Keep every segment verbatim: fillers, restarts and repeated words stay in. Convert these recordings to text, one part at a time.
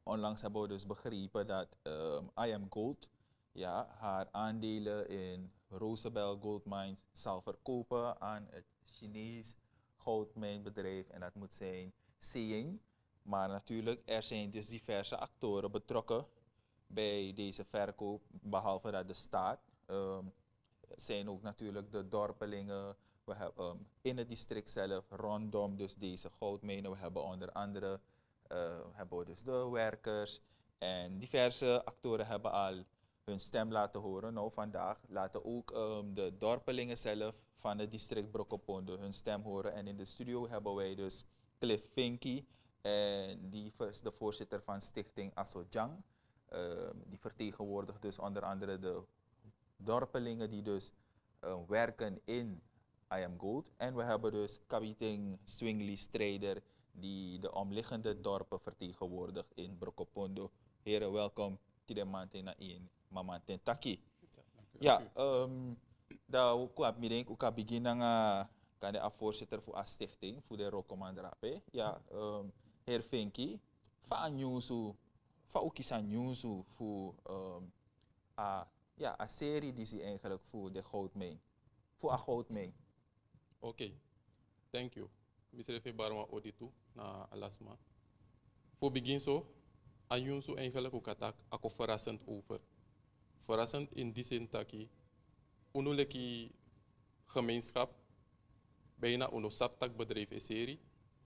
onlangs hebben we dus begrepen dat um, I Am Gold ja, haar aandelen in Rosabel Gold Mines zal verkopen aan het Chinees goudmijnbedrijf en dat moet zijn Seeing. Maar natuurlijk, er zijn dus diverse actoren betrokken bij deze verkoop, behalve dat de staat. Um, zijn ook natuurlijk de dorpelingen. We hebben um, in het district zelf rondom dus deze goudmijnen. We hebben onder andere uh, hebben we dus de werkers en diverse actoren hebben al hun stem laten horen. Nou, vandaag laten ook um, de dorpelingen zelf van het district Brokopondo hun stem horen. En in de studio hebben wij dus Cliff Finky, en die is de voorzitter van stichting Asojang. Uh, die vertegenwoordigt dus onder andere de dorpelingen die dus uh, werken in I Am Gold. En we hebben dus kapitein Swingley Strijder die de omliggende dorpen vertegenwoordigt in Brokopondo. Heren, welkom. Tidemante na in Mamanten Taki. Ja, um, daar kwam ik denk ik beginnen nga kan de voorzitter voor a stichting voor de Rokomandrape. Ja, um, heer Finky, van nieuwsu, van ook is aan nieuwsu voor um, a ja, a serie die ze eigenlijk voor de goudmijn, voor a goudmijn. Oké, okay. Thank you. Misrefe Barma Oditu na Alasma. Voor begin zo, aan nieuwsu eigenlijk ook attack ako verrassend over. Verrassend in die zin dat je unuleki gemeenschap bijna uno saptak bedrijf is serie.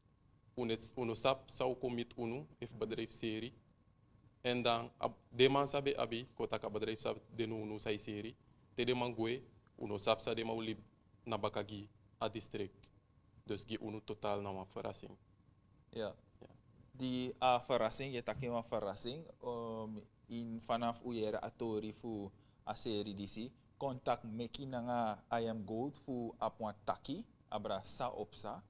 Uno sap zou komit unu if bedrijf serie. En dan de man sabe abi kotaka bedrijf sap de nu unu sai serie. Te de man gue uno sap sa de ma ulib na bakagi a district. Dus gi unu totaal na een verrassing. Ja. Ja. Die a uh, verrassing, je takke een verrassing. Um, in vanaf uyere atori fu a serie disi contact meki nanga I Am Gold fu apwa taki abra sa opsa.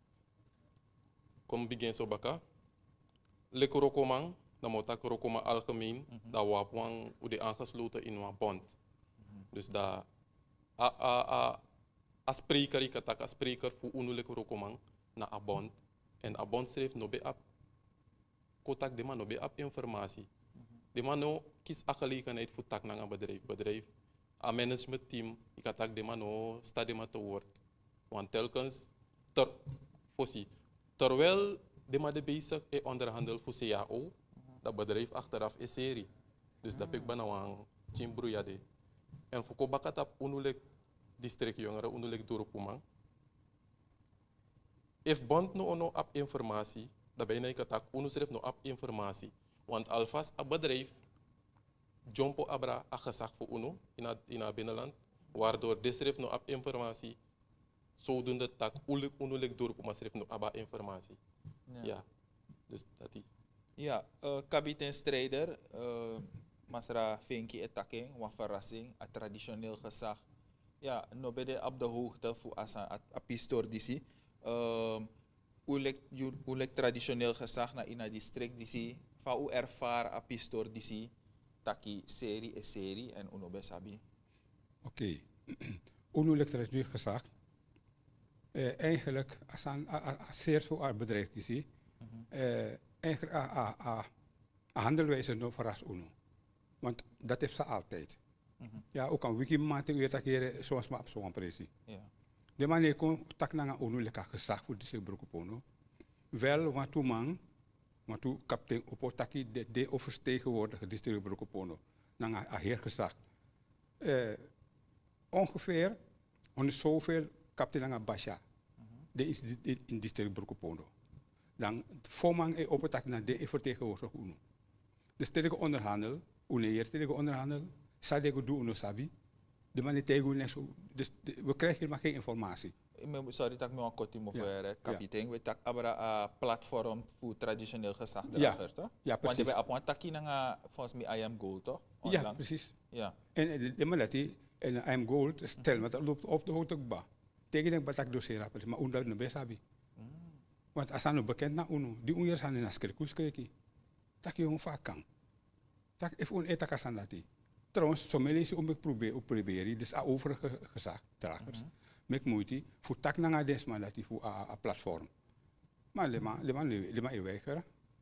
Kom begin so baka. Leko rokomang, na motak rokoma algemeen, mm -hmm. da wapwang ude aangesloten in een bond. Mm -hmm. Dus da a a a a spreker ik attack a spreker fu unu leko rokomang na a bond en a bond schreef no be ap kotak de man no be ap informatie. De man no kies a gelegenheid voor tak naar een bedrijf. Bedrijf, een management team, ik had tak de man no sta de man te woord. Want telkens, ter, fossi, terwijl de man de bezig is onderhandel voor C A O, dat bedrijf achteraf is serie. Dus dat ik ben nou een chimbroeiade. En voor kobakat op unulik district jongeren, unulik dorpumang. If bond no ono op informatie, dat ben ik tak unuschrijf no op informatie. Want alvast een bedrijf jumpo abra a gezag voor UNO in het in het binnenland, waardoor de schrijft nog op informatie, zodoende tak unulik dorp maar schrijft nog abba informatie. Ja. Ja, dus dat die. Ja, uh, kapitein Strijder, uh, Masra Finky etaking, wat verrassing, het traditioneel gezag. Ja, no bede op de hoogte voor asa a pistor disi. Uh, Ulek traditioneel gezag na in het district disi. Fa u ervaar a pistor disi taki serie e serie en uno besabi. Oké. Unulik traditioneel gezag. Eh, eigenlijk als een zeer veel bedrijf disi. Eh, eigenlijk a a a a handelwijze no verras uno. Want dat heeft ze altijd. Mm-hmm. Ja, ook aan wiki mate u het keren zoals maar op zo'n presie. Yeah. De manier kon tak na unulik gezag voor deze broekopono. Wel wat toe man. Maar toen kapitein Opotaki de, de oververtegenwoordiger district Brokopono naar een heer gezegd. Uh, ongeveer on zoveel kapitein naar Basha. De is in district Brokopono. Dan voorman e Opotaki naar de vertegenwoordiger uno. Dus tegen onderhandel, uneer tegen onderhandel, sadego do uno sabi. De man tegen zo. Dus we krijgen helemaal geen informatie. Sorry dat ik me kort in mijn kapitein. We tak abra een platform voor traditioneel gezag dragers, toch? Ja, precies. Want je hebt een taki volgens mij I Am Gold, toch? Ja, precies. Ja. En de man dat die en I Am Gold stel, maar dat loopt op de hoogte ba. Tegen de batak dossier, maar onder de besabi. Want als aan bekend na uno, die uno zijn in een skrikus kreki. Tak je een vaak kan. Tak if un etaka sandati. Trouwens, sommige is om ik probeer op proberen, dus overige gezag dragers. Mek moeite voor tak na desma dat voor a platform. Maar lema lema lema e weigeren.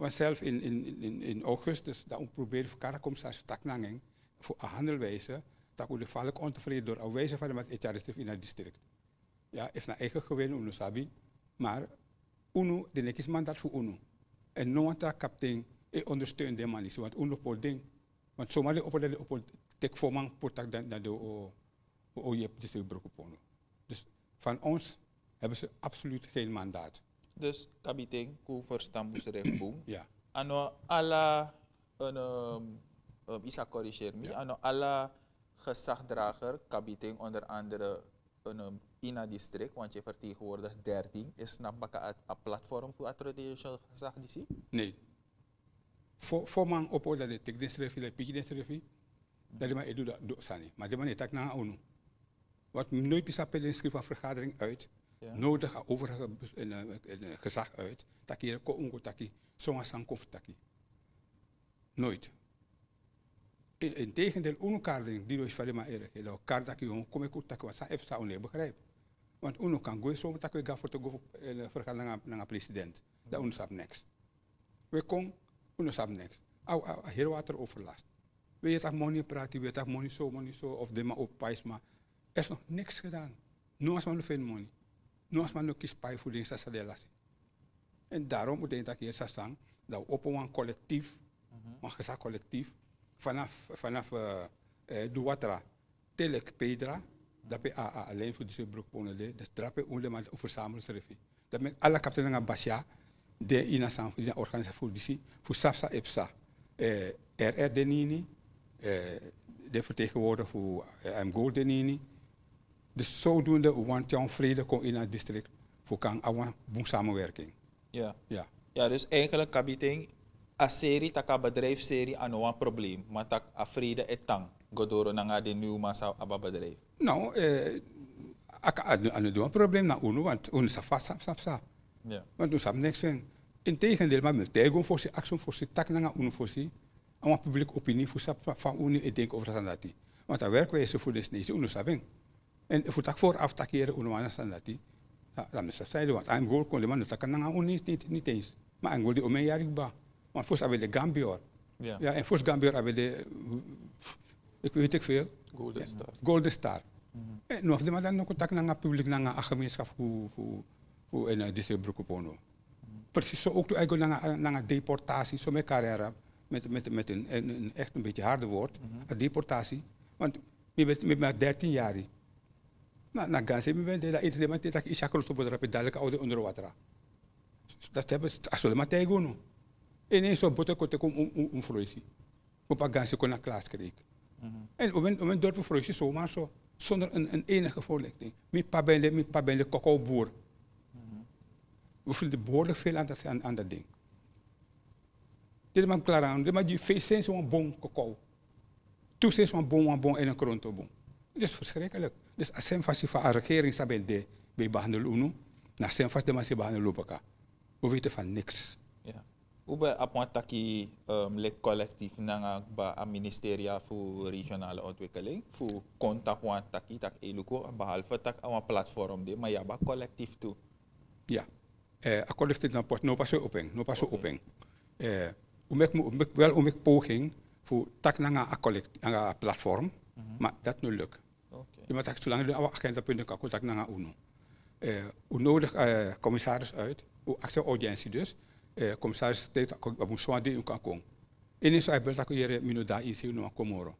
Want zelf in, in, in, in augustus, dat we proberen voor elkaar commissaris taknanging voor een handelwijze, dat we de valk ontevreden door een wijze van de met het in het district. Ja, heeft naar eigen gewin, uno sabi, maar uno, de nekis mandaat voor uno. En no one kaptein, e ondersteunt de man, want uno po ding. Want zomaar de op de op de tek voor man portak dan dan de o o je hebt district broekpono. Dus van ons hebben ze absoluut geen mandaat. Dus kapitein, ku verstambus rechtboom. Ja. Ano alla een um, um, isa corrigeer me. Ja. Ano alla gezagdrager, kapitein onder andere een um, ina district, want je vertegenwoordigt dertien, is snap baka een platform voor traditioneel gezag die? Nee. Voor voor man op dat de tek district, de piki district, dat de man edu dat doet sani. Maar de man het na onu. Wat nooit bisa pelen schrift van vergadering uit. Ja. Nodig overige een, een, een gezag uit. Dat je ko ungo taki, zomaar sang kof taki. Nooit. In, in tegendeel, uno kaarding die dus van maar erg. Je kaart dat je kom ik ook taki wat sa efsa onle begrijp. Want uno kan go zo tak we gaan voor te go vergadering naar president. Dat uno sap next. We kom uno sap next. Au au heel water overlast. We je dat money praten, we dat money zo, money zo of de maar op prijs maar er is nog niks gedaan. Nu als man nog veel money. Nu als man nog kies pij voor deze sadelas. En daarom moet ik dat je zeggen dat we op een collectief, maar gezegd collectief, vanaf vanaf uh, uh, Duwatra, Telek Pedra, dat we alleen voor deze broekponen de, dus dat we only maar verzamelen serifi. Dat met alle kapiteinen aan Basja, de ina san de organisatie voor deze, voor Sapsa Epsa, uh, R R Denini, uh, de vertegenwoordiger voor uh, M Gold Denini. Dus zodoende, we want jouw vrede komt in het district voor kan een boem samenwerking. Ja. Ja. Ja, dus eigenlijk kapitein, a serie taka bedrijfsserie aan een probleem, maar tak a vrede etang, godoro nanga de nieuwe massa aba bedrijf. Nou, eh, aka aan het doen een probleem na uno, want uno sa fast sap sap sap. Ja. Want uno sap niks zijn. Integendeel, maar met tegen voor ze actie voor ze tak nanga uno voor ze, aan publieke opinie voor sap van uno ik denk over dat die. Want dat werkwijze voor de snee, uno sabing. En voor tak vooraf takeren uno aan standaard. Dan is dat zeiden, want I'm goal kon de man dat kan nanga uno niet niet eens. Maar I'm goal die omeen jarig ba. Want voor hebben de Gambier. Ja. Ja, en voor Gambier hebben de ik weet ik veel. Golden Star. Golden Star. Mm-hmm. En nu of de man dan nog contact nanga publiek nanga gemeenschap voor voor voor een district broekpono. Precies zo ook toen ik nanga nanga deportatie zo met carrière met met met een, een, een echt een beetje harde woord, mm-hmm. Een deportatie. Want je bent met maar dertien jaar. Na na ganse mi bende dat iets de man dat is akro to bodra pedale oude onder water. Dat hebben ze asole maar tegen no. En eens zo botte kote kom um um vroisi. Op een ganse kon naar klas kreeg. En op een op een dorp vroisi zomaar zo zonder een een enige voorlichting. Mi pa bende mi pa bende cacao boer. We voelen behoorlijk veel aan dat aan, aan dat ding. Dit man klaar aan, dit man die feest zo'n bon cacao. Toen is zo'n bon bon en een kronto bon. Het is verschrikkelijk. Dus als zijn vast van de regering saben de bij behandelen uno, na zijn vast de mensen behandelen lopen. We weten van niks. Ja. Hoe bij appointaki um, le collectief nanga ba a ministeria voor regionale ontwikkeling voor contact wan taki tak eluko behalve tak een platform de maar ja ba collectief toe. Ja. Eh a collectief dan pas no pas zo open, no pas zo open. Eh umek umek wel umek poging voor tak nanga a collectief nanga platform. Mm-hmm. Maar dat nu lukt. Okay. Je moet echt zolang de agendapunten kan contact naar uno. Uh, u nodig uh, commissaris uit, u actie audiëntie dus. Uh, commissaris tijd op een soort die u kan komen. En is hij dat je minuut daar in zien naar Komoro.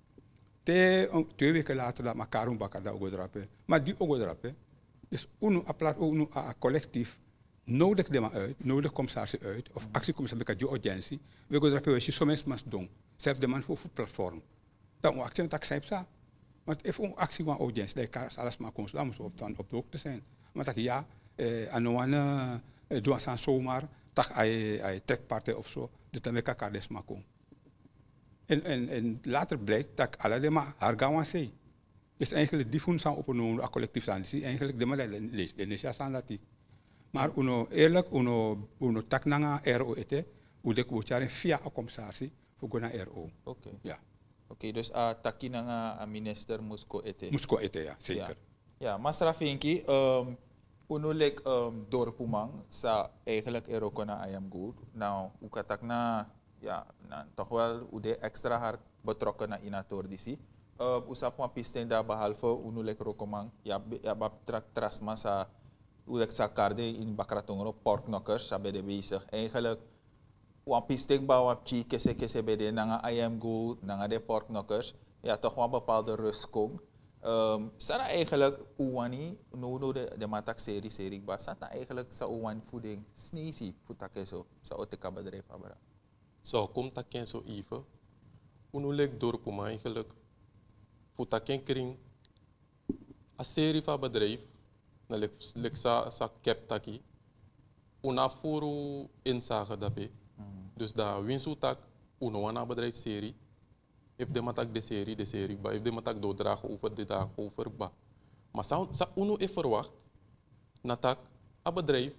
Te twee weken later dat elkaar een bakker daar ook drapen. Maar die ook drapen. Dus uno apart uno a collectief nodig de maar uit, nodig commissaris uit of actiecommissaris bij die audiëntie. We gaan drapen we je soms mas doen. Zelf de man voor voor platform. Dan moet actie tak zijn sa. Want if een actie van audiëntie, dat kan alles maar komen, dan moet op dan op de hoogte zijn. Maar dat ja, eh anoane eh, doe aan zomaar, tak ai ai trekpartij of zo, dus dan kan kan des maar komen. En en en later blijkt dat alle de maar haar gaan zei. Dus eigenlijk die voelen samen op een collectief staan, dus eigenlijk de maar lees, de lees ja staan dat die. Maar uno eerlijk, uno uno tak nanga R O ete, hoe de koetjaren via een commissaris voor gona R O. Oké. Okay. Ja. Oké, okay, dus uh, taki na nga minister musko ete. Musko ete, ja, zeker. Ja, ja Masra Finki, um, Uno like um, dorpumang sa eigenlijk er ook na I am good. Nou, u katak na, ja, na, toch wel u de extra hard betrokken na inator disi. Uh, usap mo pisten da behalve uno like rokomang, ja, ja bap trak trasma sa u like sa karde in bakratongro pork knockers sa bede bezig. Eigenlijk wan pistek ba wap chi kese kese bede nanga I am good, nanga de pork knockers. Ja, toch wel een bepaalde rust komt. Um, sana eigenlijk uwani no no de de matak serie serie ba sana eigenlijk sa uwan voeding sneezy futake so sa oteka bedrijf abara. Zo, komt dat ken zo even. Uno lek door puma eigenlijk. Futaken kring. A serie van bedrijf. Na lek lek sa sa cap taki. Una furu inzage daarbij. Dus da winsutak uno wana bedrijf serie. If de matak de serie, de serie ba. If de matak doordragen over de dag over ba. Maar sa, sa uno e verwacht, natak een bedrijf,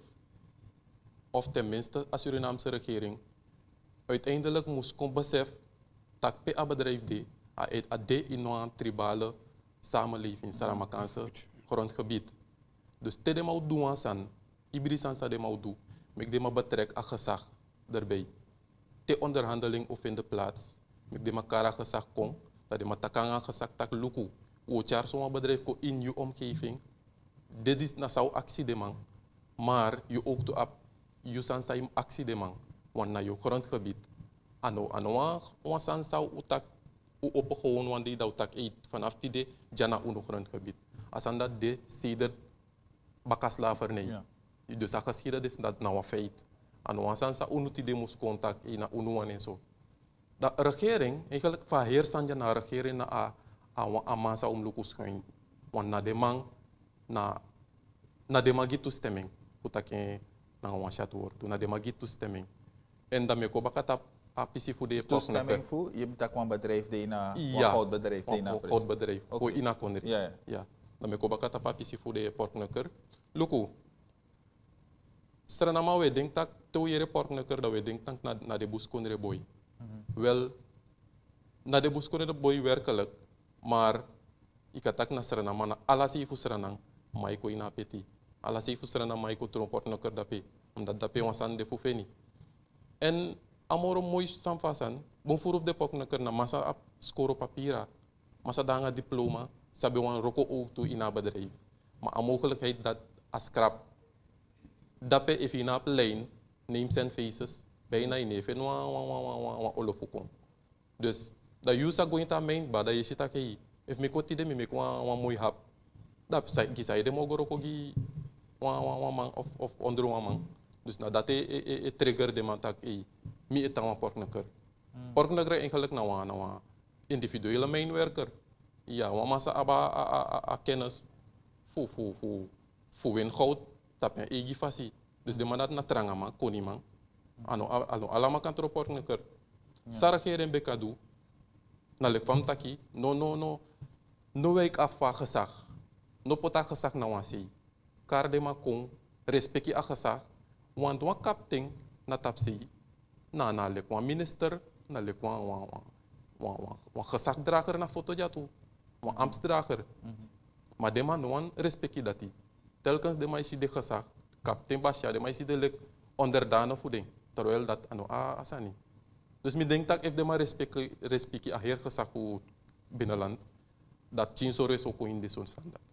of tenminste een Surinaamse regering, uiteindelijk moest kon besef dat pe een bedrijf de, a de in een tribale samenleving, Saramakanse grondgebied. Dus te de mau doen san, ibrisan sa de mau doen, mek de ma betrek a gezag erbij. Te onderhandeling of in de plaats. Met de makara gezag kom, dat de matakanga gezag tak luku. O char zo'n bedrijf ko in je omgeving. Dit is na zou actie de man. Maar je ook to ap, je san sa actie de man. Want na je grondgebied. Ano, ano, wan san zou utak, u op gewoon wan die dat utak eet vanaf die de jana uno grondgebied. Asan dat de seder bakaslavernij. Ja. Dus a geschieden is dat nou een feit. Ano, wan san sa uno die de moest contact in na uno en zo. De regering, eigenlijk van heersanje naar regering naar a, a, a massa om lukus gaan. Want na de man, na, na de magi toestemming, putake na een chat woord, na de magi toestemming. En dan me ko bakata a pisi voor de toestemming voor, je hebt een bedrijf die na, ja, een hout bedrijf die na pres. Hout bedrijf, ko ina konri. Ja, ja. Ja. Dan me ko bakata pa pisi voor de porknukker. Luku. Serenama we denk tak to yere porknukker dat we denk tak na na de buskonre boy. Wel, na de buskone de boy werkelijk, maar ik had ook naar Suriname, na alles even Suriname, maar ik kon in apeti. Alles even Suriname, maar ik kon transport naar Kerdape, omdat dat pe was aan de fufeni. En amoro mooi samfasan, bonfuruf de pok naar Kerna, massa ap score papira, massa danga diploma, sabi wan roko ook toe in een bedrijf. Maar a mogelijkheid dat a scrap, dat pe even in een lijn, names and faces, bijna in even wa wa wa wa wa wa olofukon. Dus dat je zou gaan naar mijn bad, dat je zit aquí. If me koti de me me kwa wa mooi hap. Dat sai kisai de mogoro kogi wa wa wa man of of onder wa man. Dus na dat e e e trigger de man tak e mi etan wa porknaker. Porknaker eigenlijk na wa na wa individuele mijnwerker. Ja, wa massa aba a a a kennis fu fu fu fu win goud tap en egi fasi. Dus de man dat na tranga man koni man. Ano, ano, alama kan troport neker. Sarah geren bekadu. Na lek pam taki. No, no, no. No week afwa gezag. No pota gezag na wansi. Kar de ma kong. Respecti a gezag. Want wan kapting na tapsi. Na na lek wan minister. Na lek wan wan wan wan wan wan gezagdrager na foto jatu. Wan ambtsdrager. Maar de man wan respecti dati. Telkens de ma isi de gezag. Kapting basja de ma isi de lek onderdane voeding. Terwijl dat ano a asani. Dus ik denk dat if de maar respecti respecti a heer gezag voor binnenland, dat chin sore so ko in de zo'n standaard.